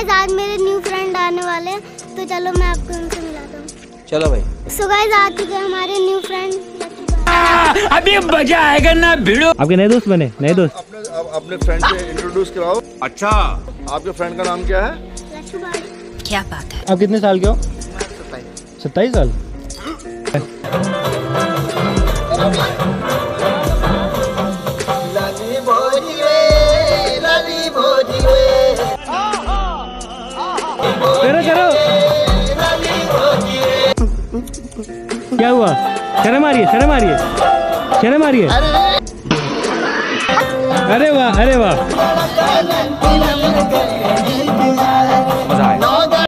Guys आज मेरे new friend आने वाले हैं, तो चलो मैं आपको उनसे मिलाता हूँ। चलो भाई। सो गाइस आ चुके हैं हमारे न्यू फ्रेंड। अभी मजा आएगा ना भिड़ो। आपके नए दोस्त बने? नए दोस्त अपने फ्रेंड से इंट्रोड्यूस कराओ। अच्छा, आपके फ्रेंड का नाम क्या है? क्या बात है। आप कितने साल के हो? 27 साल। करो करो। क्या हुआ? शर्म आ रही है, शर्म आ रही है, शर्म आ रही है। अरे वाह, अरे वाह, मजा आएगा।